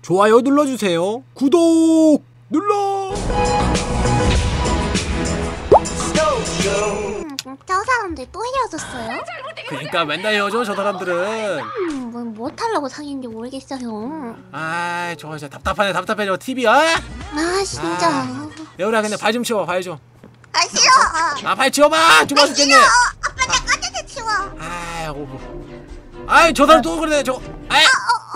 좋아요 눌러주세요. 구독 눌러. 저 사람들 또 헤어졌어요? 그러니까 맨날 헤어져 저 사람들은. 뭐 하려고 사귀는지 모르겠어요. 아 저거 진짜 답답하네. 답답해 저 TV야. 아 진짜. 여우라 근데 발 좀 치워봐. 발 좀. 아 싫어. 아 발 치워봐. 좁아 죽겠네. 아빠 나 까져서 치워. 아이 저 사람 또 그러네 저. 아이.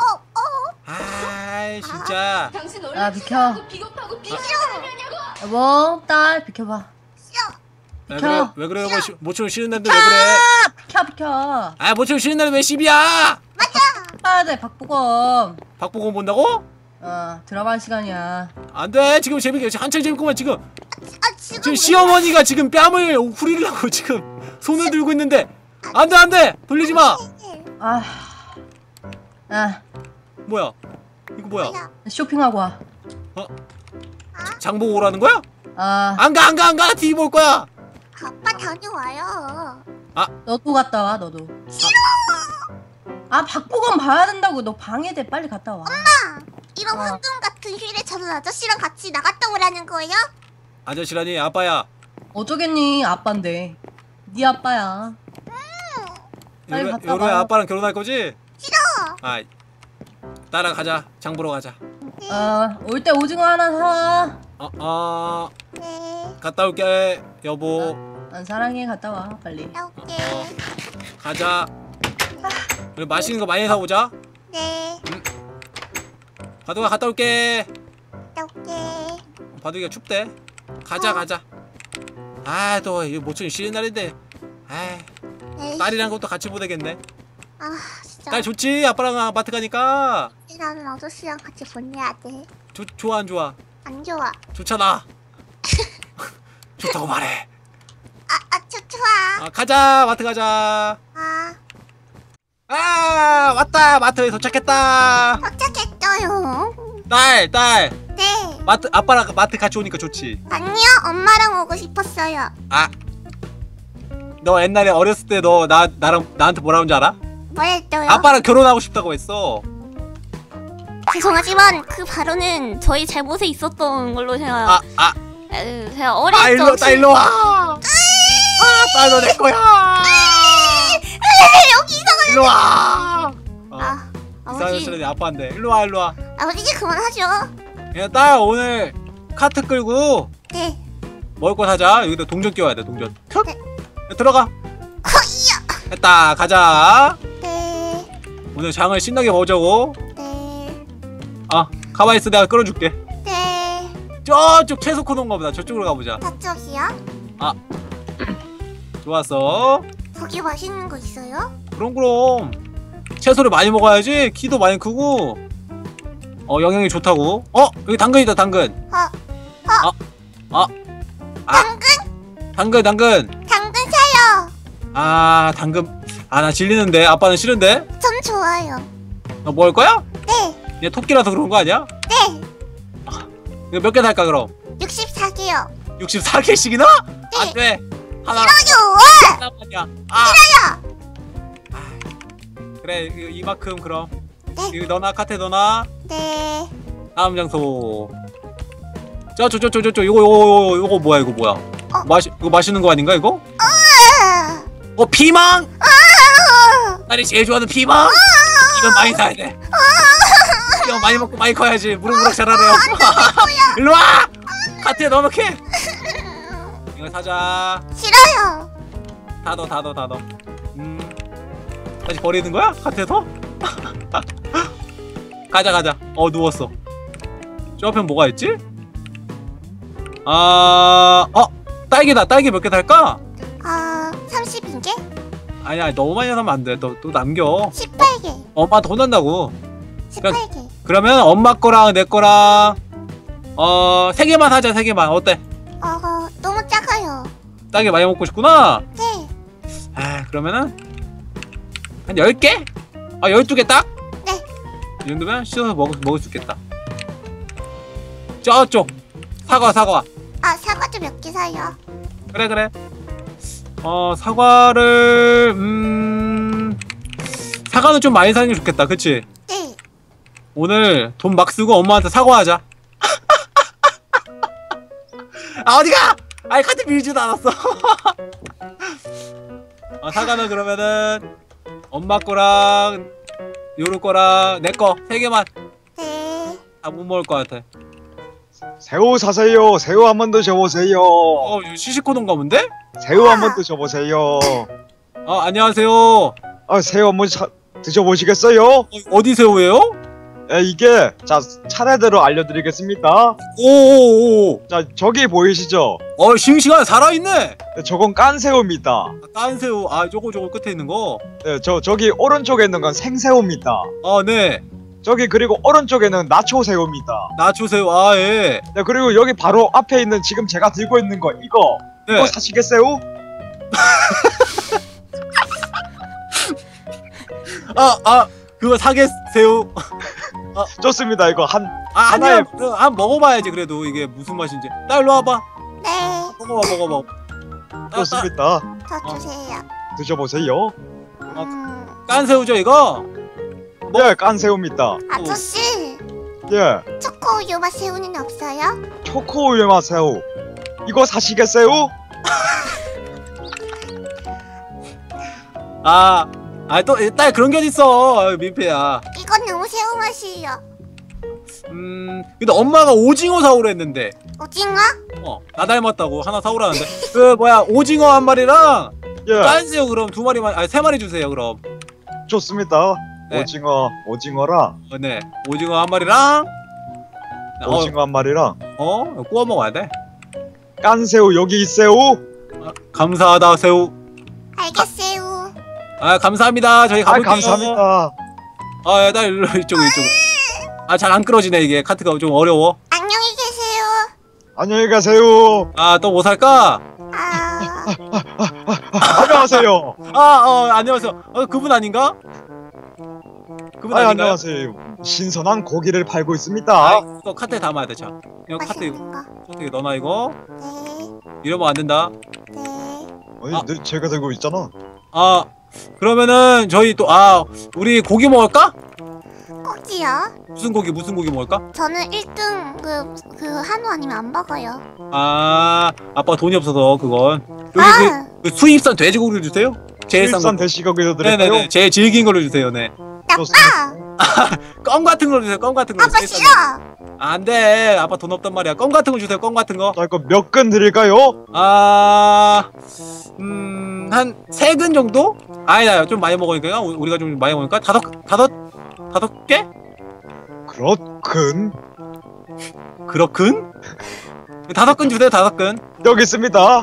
아이 진짜. 아 비켜. 싫어. 여보 딸 비켜봐. 비켜. 왜 그래 모처럼 쉬는 날인데 왜 그래? 비켜. 아 모처럼 쉬는 날에 왜 시비야? 봐야 돼 박보검. 박보검 본다고? 드라마 시간이야. 안돼 지금 재밌게 한창 재밌구만 지금. 지금 왜? 시어머니가 지금 뺨을 후리려고 지금 손을 들고 있는데 안돼 돌리지 마. 뭐야 이거 뭐야? 쇼핑하고 와. 장보고 오라는 거야? 안 가 TV 볼 거야. 아빠 다녀와요. 너도 갔다 와 너도. 싫어. 박보검 봐야 된다고. 너 방해돼. 빨리 갔다 와. 엄마 이런 황금 같은 휴일에 저는 아저씨랑 같이 나갔다 오라는 거예요? 아저씨라니 아빠야. 어쩌겠니 아빠인데. 네 아빠야. 빨리 갔다 요로야 와. 아빠랑 결혼할 거지? 싫어. 따라가자. 장 보러 가자. 올 때 오징어 하나 사. 네. 갔다 올게 여보. 난 사랑해. 갔다 와 빨리. 나올게. 가자. 그리고 맛있는 거 많이 사오자. 네. 바둑아 갔다 올게. 나올게. 바둑이가 춥대. 가자. 또 이거 모처럼 쉬는 날인데. 에이. 딸이랑 것도 같이 보내겠네. 진짜. 딸 좋지? 아빠랑 마트 가니까. 나는 아저씨랑 같이 보내야 돼. 좋아 안 좋아? 안 좋아. 좋잖아. 좋다고 말해. 좋아. 가자 마트 가자. 왔다 마트에 도착했다. 도착했어요. 딸 네. 아빠랑 마트 같이 오니까 좋지. 아니요, 엄마랑 오고 싶었어요. 너 옛날에 어렸을 때 너 나한테 뭐라고 한줄 알아? 뭐랬어요? 아빠랑 결혼하고 싶다고 했어. 죄송하지만 그 발언은 저희 잘못에 있었던 걸로 제가 제가 어릴 적 일로 와. 딸 너 내 거야. 여기 이상한. 일로 와. 아버지. 이상한 아빠인데 일로 와. 아버지 이제 그만하죠. 야, 딸 오늘 카트 끌고 네. 먹을 거 사자. 여기다 동전 끼워야 돼 동전. 네. 야, 들어가. 거이야. 됐다 가자. 네. 오늘 장을 신나게 보자고. 네. 가만히 있어 내가 끌어줄게. 네. 저쪽 채소 코너인가 보다. 저쪽으로 가보자. 저쪽이요? 좋았어. 거기 맛있는 거 있어요? 그럼 채소를 많이 먹어야지 키도 많이 크고 영양이 좋다고. 여기 당근이다 당근. 당근 당근 사요. 당근 나 질리는데 아빠는 싫은데. 전 좋아요. 너 뭐 할 거야? 네. 얘 토끼라서 그런 거 아니야? 네. 이거 몇 개 살까 그럼? 64개요. 64개씩이나? 네. 안돼 하나 싫어요. 하나만이야. 싫어요. 그래 이만큼 그럼. 네. 이거 너나 카트에 넣어놔. 네. 다음 장소. 저쪽 요거 뭐야 이거 뭐야? 이거 마시는 거 아닌가 이거? 피망! 딸이 제일 좋아하는 피망? 이건 많이 사야 돼. 이거 많이 먹고 많이 커야지. 무럭무럭 자라래요. 일로 와! 카트에 넣어놓게. 이거 사자. 싫어요. 다 넣어. 다시 버리는 거야? 카트에서? 가자. 누웠어. 저 앞엔 뭐가 있지? 딸기다. 딸기 몇 개 살까? 32개? 아니야 너무 많이 사면 안 돼. 또 남겨. 18개. 엄마 돈 난다고. 18개. 그러면 엄마 거랑 내 거랑 3개만 사자. 3개만 어때? 너무 작아요. 딸기 많이 먹고 싶구나. 네. 그러면은 한 10개? 12개 딱? 네. 이 정도면 씻어서 먹을 수 있겠다. 저쪽 사과. 사과도 몇 개 사요. 그래. 사과를 사과는 좀 많이 사는 게 좋겠다. 그치? 네. 오늘 돈 막 쓰고 엄마한테 사과하자. 아 어디가? 아이 카드 밀지도 않았어. 사과는 그러면은 엄마 거랑 요루 거랑 내 거 3개만. 네. 다 못 먹을 것 같아. 새우 사세요. 새우 한번 드셔보세요. 이거 시식코동가 본데? 새우 한번 드셔보세요. 안녕하세요. 새우 한번 드셔보시겠어요? 어디 새우예요? 이게 자 차례대로 알려드리겠습니다. 오오오. 자 저기 보이시죠? 싱싱한 살아있네. 네, 저건 깐 새우입니다. 깐 새우. 저거 끝에 있는 거. 네, 저기 오른쪽에 있는 건 생새우입니다. 네. 저기 그리고 오른쪽에는 나초 새우입니다. 나초 새우. 예. 네, 그리고 여기 바로 앞에 있는 지금 제가 들고 있는 거 이거 사시겠어요? 그거 사겠새우. 좋습니다. 이거 아니야. 한 먹어봐야지. 그래도 이게 무슨 맛인지. 나 일로 와봐. 네. 먹어봐. 좋습니다. 저 주세요. 드셔보세요. 깐 새우죠 이거? 예, 깐 새우입니다. 아저씨. 예. 초코 우유 맛 새우는 없어요? 초코 우유 맛 새우. 이거 사시겠어요? 또 딸 그런 게 어딨어. 민폐야. 이건 너무 새우 맛이에요. 근데 엄마가 오징어 사오라 했는데. 오징어? 나 닮았다고 하나 사오라는데. 오징어 한 마리랑 예. 깐새우 그럼 2마리만 3마리 주세요 그럼. 좋습니다. 네. 오징어랑 네. 오징어 한 마리랑 오징어 한 마리랑 구워 먹어야 돼. 깐 새우 여기 있어요. 감사하다 새우. 알겠어요. 감사합니다. 저희 가볼게요. 감사합니다. 나 일로 이쪽. 잘 안 끌어지네 이게. 카트가 좀 어려워. 안녕히 계세요. 안녕히 가세요. 또 뭐 살까? 안녕하세요. 안녕하세요. 그분 아닌가? 그분 아닌가요? 안녕하세요. 신선한 고기를 팔고 있습니다. 이거 카트에 담아야 돼. 자, 이거 카트에 넣어놔 이거. 네. 이러면 안 된다. 네. 제가 들고 있잖아. 그러면은 저희 또 우리 고기 먹을까? 꼭지요? 무슨 고기 먹을까? 저는 1등 그 한우 아니면 안 먹어요. 아빠 돈이 없어서 그건. 여기 그 수입산 돼지고기를 주세요. 제일 싼 수입산 거. 돼지고기도 드릴까요? 네네네. 제일 질긴 걸로 주세요. 네. 아빠! 껌 같은 걸로 주세요. 껌 같은 거. 아빠 싫어! 안 돼. 아빠 돈 없단 말이야. 껌 같은 거 주세요. 껌 같은 거. 자, 이거 몇 근 드릴까요? 한 3근 정도? 아니다. 좀 많이 먹으니까 우리가 좀 많이 먹으니까 다섯 개? 그렇군. 그렇군? 5근 주세요. 5근. 여기 있습니다.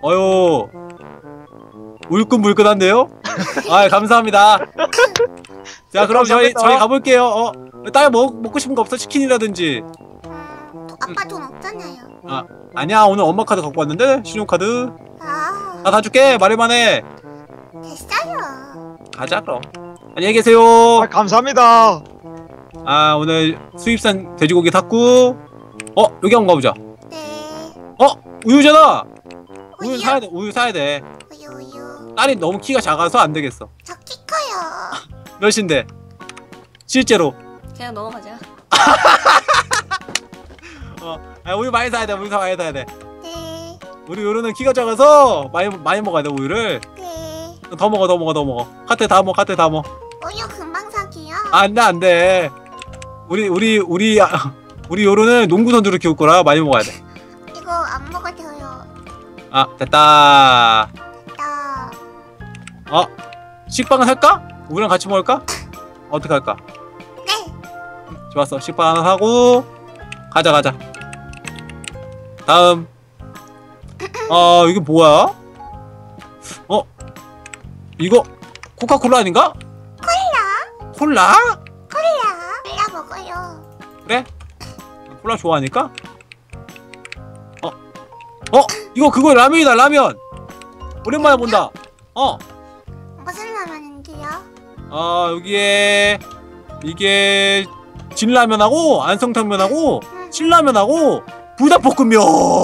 울끈불끈한데요? 감사합니다. 자, 그럼 저희 가볼게요. 딸 먹고 싶은 거 없어? 치킨이라든지. 아빠 돈 없잖아요. 아니야. 오늘 엄마 카드 갖고 왔는데? 신용카드. 다 줄게. 말해만 해. 됐어요. 가자, 그럼. 안녕히 계세요. 감사합니다. 오늘 수입산 돼지고기 샀고. 여기 한번 가보자. 네. 우유잖아. 우유 사야 돼. 우유 사야 돼. 우유. 딸이 너무 키가 작아서 안 되겠어. 저 키 커요. 몇인데? 실제로. 그냥 넘어가자. 우유 많이 사야 돼. 우유 많이 사야 돼. 네. 우리 요루는 키가 작아서 많이 먹어야 돼. 우유를. 네. 더 먹어. 카트에 다 먹어. 우유 금방 사기요? 안 돼. 우리 요루는 농구 선수를 키울 거라 많이 먹어야 돼. 이거 안 먹어도요. 됐다. 나. 식빵을 살까? 우리랑 같이 먹을까? 어떻게 할까? 네. 좋았어. 식빵 하나 사고 가자. 다음. 이게 뭐야? 이거 코카콜라 아닌가? 콜라? 콜라 먹어요. 그래? 콜라 좋아하니까? 이거 그거 라면이다. 라면. 오랜만에 본다. 무슨 라면인데요? 여기에 이게 진라면하고 안성탕면하고 신라면하고 불닭볶음면.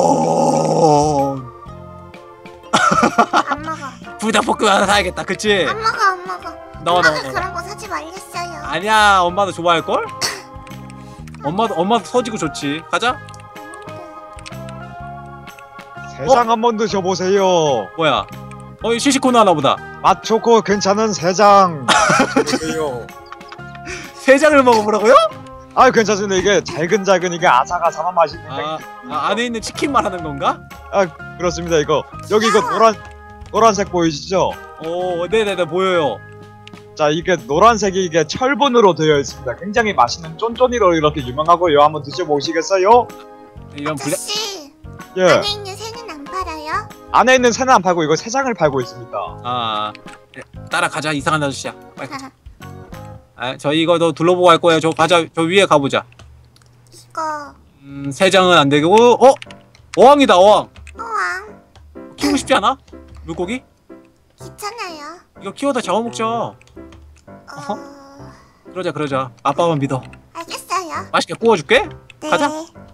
안 먹어. 불닭볶음면 하나 사야겠다. 그치? 안 먹어. 나와. 엄마가 그런 거 사지 말랬어요. 아니야. 엄마도 좋아할걸? 엄마도 터지고 좋지. 가자. 새장 한번 드셔보세요. 뭐야? 이 시시코너 하나 보다. 맛 좋고 괜찮은 새장. 드세요. 새장을 먹어보라고요? 아 괜찮습니다. 이게 잘근잘근 이게 아삭아삭한 맛이 굉장히. 안에 있는 치킨 말하는 건가? 아 그렇습니다. 이거 여기 이거 노란색 보이시죠? 오, 네네네 보여요. 자 이게 노란색이 이게 철분으로 되어 있습니다. 굉장히 맛있는 쫀쫀이로 이렇게 유명하고요. 한번 드셔보시겠어요? 이런 블랙. 아저씨, 예. 안에 있는 새는 안 팔아요? 안에 있는 새는 안 팔고 이거 새장을 팔고 있습니다. 따라가자. 이상한 아저씨야. 빨리. 저희 이거 너 둘러보고 갈 거예요. 저 가자. 저 위에 가보자. 이거 새장은 안 되고. 어항이다. 어항. 어항 키우고 싶지 않아? 물고기? 귀찮아요. 이거 키워다 잡아먹자. 그러자. 아빠만 믿어. 알겠어요. 맛있게 구워줄게. 네. 가자.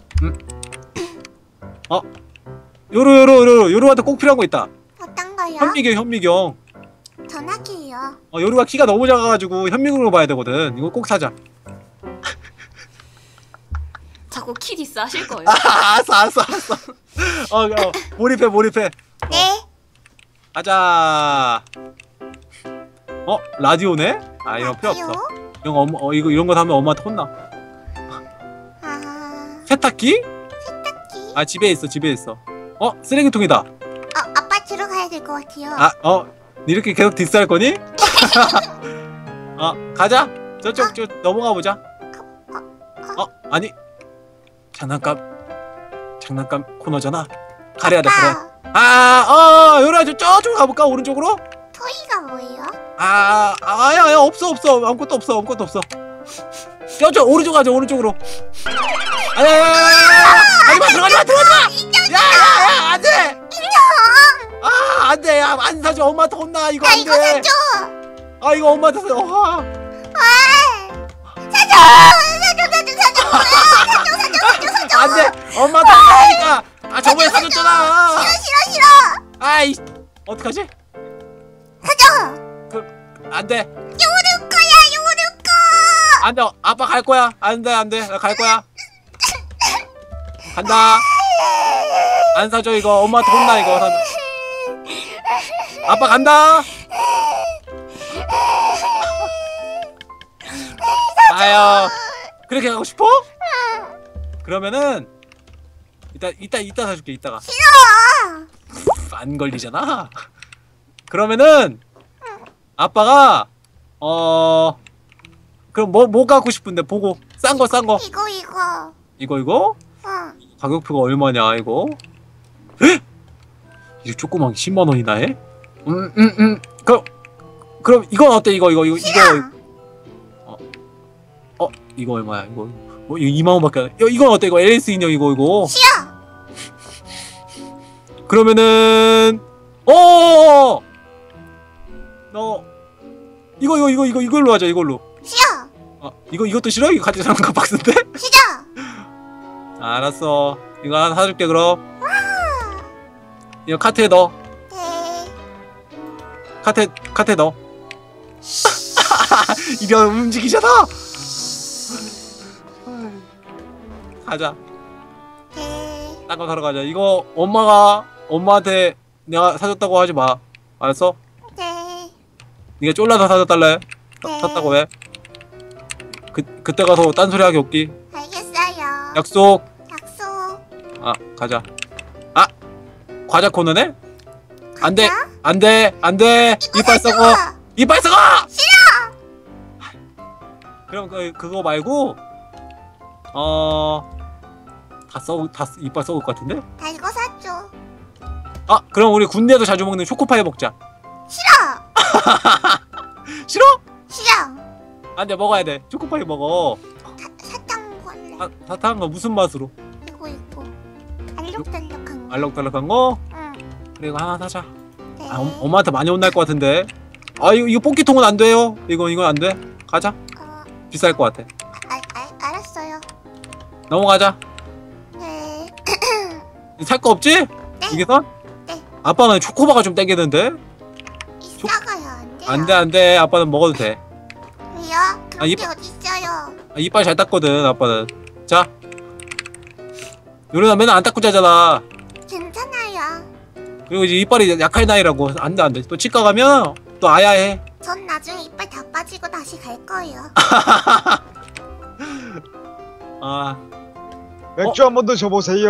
요루한테 꼭 필요한 거 있다. 어떤 거요? 현미경. 전화기요. 요루가 키가 너무 작아가지고 현미경으로 봐야 되거든. 이거 꼭 사자. 자꾸 키디스 하실 거예요? 알았어. 몰입해. 네. 가자. 라디오네? 이런 필요 없어. 이런 거 하면 엄마한테 혼나. 세탁기? 집에 있어. 쓰레기통이다. 아빠 들어가야 될 것 같아요. 이렇게 계속 디스할 거니? 가자. 저쪽 넘어가 보자. 아니. 장난감 코너잖아. 가려야 돼. 그래. 요라 저쪽으로 가볼까? 오른쪽으로? 토이가 뭐예요? 아야 없어. 아무것도 없어. 저쪽 오른쪽 가자. 오른쪽으로. 들어가지 마. 야야야 안돼. 안돼. 안 사줘. 엄마한테 혼나. 이거 안돼. 이거 사줘. 이거 엄마한테 사줘. 사줘. 안돼. 엄마한테 혼나니까. 저번에 사줬잖아. 싫어. 아이 어떡하지? 사줘. 안돼. 요르 거야. 안돼. 아빠 갈 거야. 안돼. 나 갈 거야. 간다. 안 사줘 이거. 엄마한테 혼나 이거. 아빠 간다. 아유. 그렇게 가고 싶어? 그러면은 이따 사줄게. 이따가. 싫어. 안 걸리잖아. 그러면은 아빠가 그럼 뭐 갖고 싶은데 보고 싼 거. 이거? 가격표가 얼마냐 이거? 에? 이거 조그만 게 10만 원이나 해? 그럼 이건 어때? 이거 이거 얼마야? 이거 2만 원밖에 안 해. 이건 어때? 이거 LS 인형 이거. 싫어. 그러면은 너 이걸로 하자. 이걸로. 싫어. 이것도 싫어? 이거 같이 사는 거 박스인데? 싫어. 알았어. 이거 하나 사줄게 그럼. 이거 카트에 넣어. 네. 카트에 넣어. 이거 움직이잖아. 가자. 네. 딴 거 사러 가자. 이거 엄마한테 내가 사줬다고 하지 마. 알았어? 네. 네가 쫄라서 사줬달래. 네. 샀다고 왜? 그때 가서 딴소리 하기 없기. 알겠어요. 약속. 약속. 가자. 과자 코너네? 안돼. 이빨 썩어. 싫어. 그럼 그거 말고 다 이빨 썩을 것 같은데? 다 이거 사줘. 그럼 우리 군대에서 자주 먹는 초코파이 먹자. 싫어. 싫어? 안돼. 먹어야 돼. 초코파이 먹어. 사탕 먹을래. 사탕 거 무슨 맛으로? 이거. 알록달록한 거. 알록달록한 거? 응. 그래 이거 하나 사자. 네. 엄마한테 많이 혼날 것 같은데. 이거 뽑기통은 안 돼요. 이건 안 돼. 가자. 비쌀 것 같아. 알았어요. 넘어가자. 네. 살 거 없지? 네. 이게선? 네. 아빠는 초코바가 좀 땡기는데? 이따가요. 안 돼요. 안돼. 아빠는 먹어도 돼. 왜요? 그런 게 어딨어요. 이빨 잘 닦거든 아빠는. 자. 요리나 맨날 안 닦고 자잖아. 괜찮아요. 그리고 이제 이빨이 약할 나이라고. 안 돼, 안 돼. 또 치과 가면 또 아야해. 전 나중에 이빨 다 빠지고 다시 갈 거예요. 아. 맥주 한 번 드셔보세요.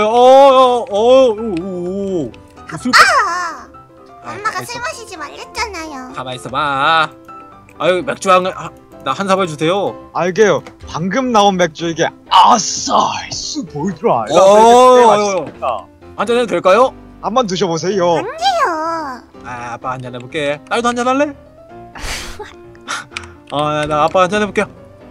아빠! 엄마가 술 마시지 말랬잖아요. 가만 있어봐. 아유 맥주 나 한 사발 주세요. 알게요. 방금 나온 맥주 이게 아싸 보이더라. 한잔 해도 될까요? 한번 드셔보세요. 해요. 아 아빠 한잔 해볼게. 딸도 한잔 할래? 나 아빠 한잔 해볼게.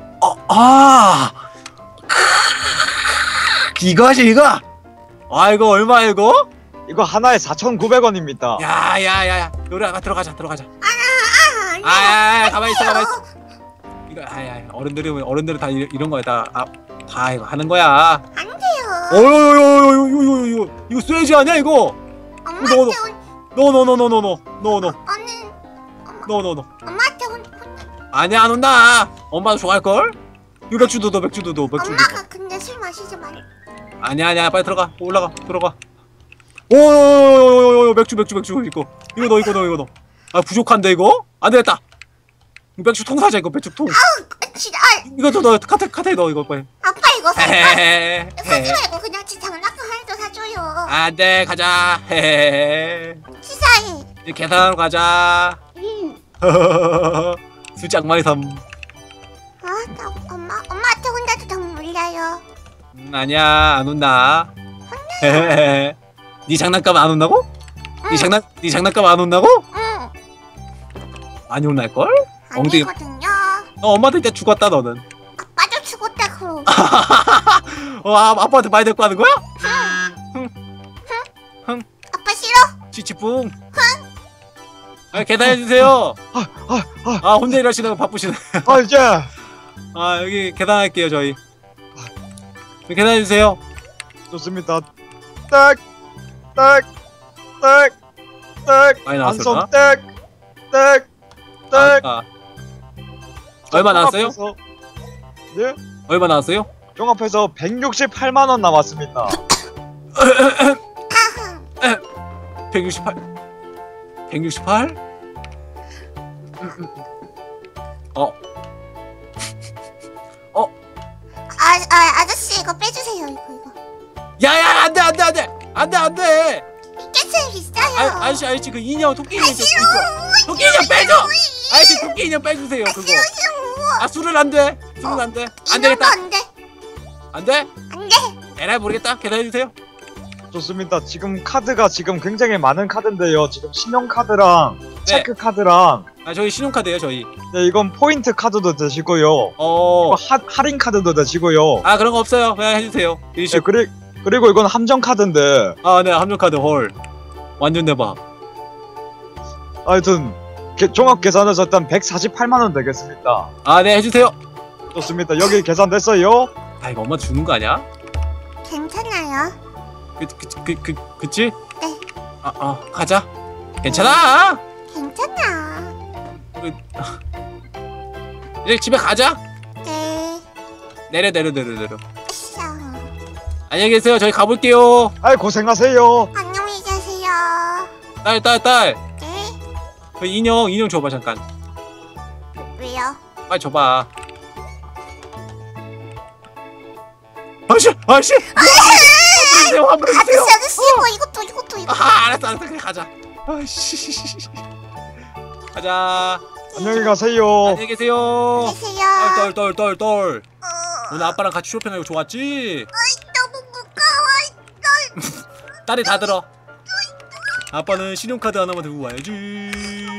이거지 이거. 이거 얼마야 이거? 이거 하나에 4,900원입니다. 야야야야 요리 아가 들어가자. 가만히 있어. 이거 어른들은 다 이런 거야 다 이거 하는 거야. 안 돼요. 이거 쇠지 아니야 이거? 엄마한테 엄마한테 아니야 안 온다. 엄마도 좋아할 걸? 이거 맥주도 넣어. 엄마가 근데 술 마시지 말. 아니야 빨리 들어가. 들어가. 오 맥주 이거 넣어. 아 부족한데 이거? 안 되겠다. 맥주 통 사자 이거 맥주 통. 진짜. 이것도 넣어. 카트에 넣어 이거 빨리. 아빠 이거 사지 말고 그냥 지 장난감 하나도 사줘요. 안돼 가자. 치사해. 이제 계산하러 가자. 수작 많이 삼. 나 엄마한테 혼자도 돈 물려요. 아니야 안 온다. 네 장난감 안 온다고? 네 장난감 안 온다고? 응. 많이 혼날걸? 아니거든요. 엄마한테 이제 죽었다 너는. 아빠도 죽었다 그러고. 아빠한테 많이 데리고 하는 거야? 아빠 싫어? 치치뿡. 계산해주세요. 혼자 일하시는 거 바쁘시네. 이제 여기 계산할게요 저희. 계산해주세요. 좋습니다. 많이 나왔을까? 얼마 나왔어요? 네? 얼마 나왔어요? 종합해서 168만원 남았습니다. 168? 168? 아저씨 이거 빼주세요 이거. 야야 안돼. 깨스 비싸요. 아저씨 그 인형 토끼 인형 토끼 인형 빼줘. 아저씨 토끼 인형 빼주세요 그거. 술은 안돼. 안 되겠다. 안 돼? 에라이 모르겠다. 계산해주세요. 좋습니다. 지금 카드가 굉장히 많은 카드인데요. 지금 신용카드랑 체크카드랑 저희 신용카드예요 저희. 네, 이건 포인트 카드도 되시고요. 이거 할인 카드도 되시고요. 그런 거 없어요. 그냥 해주세요. 네, 그리고 이건 함정 카드인데. 네, 함정 카드 헐. 완전 대박. 하여튼 종합 계산해서 일단 148만원 되겠습니다. 네, 해주세요. 좋습니다. 여기 계산됐어요. 이거 엄마 주는 거 아니야? 괜찮아요. 그치? 네. 가자. 괜찮아. 괜찮아. 이제 집에 가자. 네. 내려. 으쌰. 안녕히 계세요. 저희 가볼게요. 고생하세요. 안녕히 계세요. 딸. 네. 그 인형 줘봐 잠깐. 왜요? 빨리 줘봐. 아저씨. 화물 주세요. 아저씨 이거. 알았어. 그래 가자. 가자. 안녕히 가세요. 안녕히 계세요. 계세요. 떨. 오늘 아빠랑 같이 쇼핑하고 좋았지? 너무 무거워. 딸이 다 들어. 아빠는 신용카드 하나만 들고 와야지.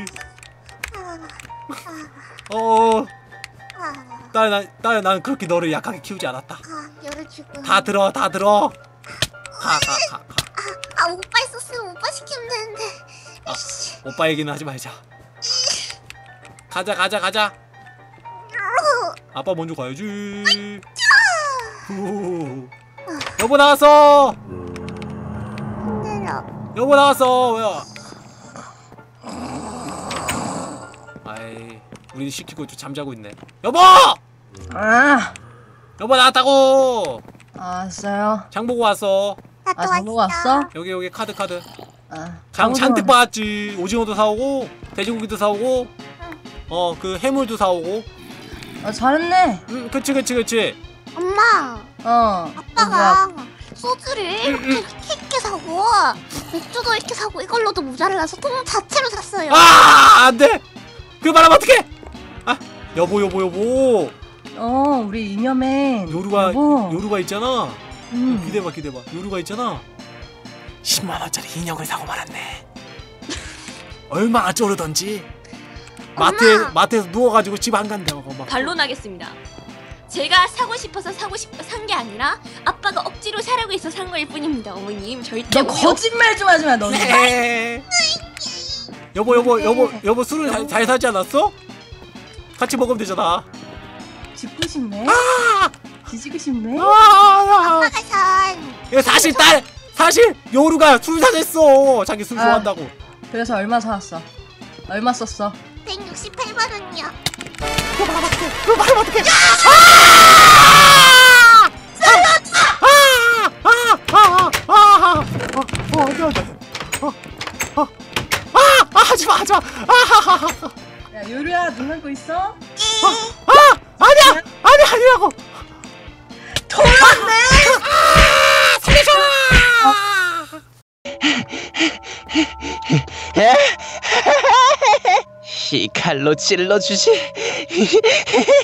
딸, 난 그렇게 너를 약하게 키우지 않았다. 열어주고. 다 들어. 가. 오빠 있었으면 오빠 시키면 되는데. 오빠 얘기는 하지 말자. 가자. 아빠 먼저 가야지. 여보 나왔어. 힘들어. 여보 나왔어. 뭐야? 우리 시키고 좀 잠자고 있네. 여보! 여보 나왔다고. 알았어요. 장 보고 왔어. 아, 장 보고 왔어? 여기 카드. 아, 장 잔뜩 받았지. 오징어도 사오고 돼지고기도 사오고 그 해물도 사오고. 잘했네. 그치. 엄마. 아빠가 뭐야? 소주를 이렇게 사고 맥주도 이렇게 사고 이걸로도 모자라서 통 자체로 샀어요. 안돼. 그 말하면 어떡해. 여보. 우리 이념엔 요루가 있잖아. 기대봐. 요루가 있잖아. 10만원짜리 인형을 사고 말았네. 얼마나 쩌르던지. 마트에서 누워가지고 집 안 간다고 막. 반론하겠습니다. 제가 사고 싶어서 산 게 아니라 아빠가 억지로 사라고 해서 산 거일 뿐입니다. 어머님 절대 너 거짓말 좀 하지 마. 너는. 네. 여보 술을 잘 사지 않았어? 같이 먹으면 되잖아. 짓고 싶네. 뒤지고 싶네. 아빠가 산. 이거 사실 요루가 술 사줬어. 자기 술 좋아한다고. 그래서 얼마 사왔어? 얼마 썼어? 168만 원이요. 그거 말하면 어떡해. 하지마. 야, 요루야, 눈 감고 있어? 아니라고. 돌았네. 살려줘. 이 칼로 찔러주지.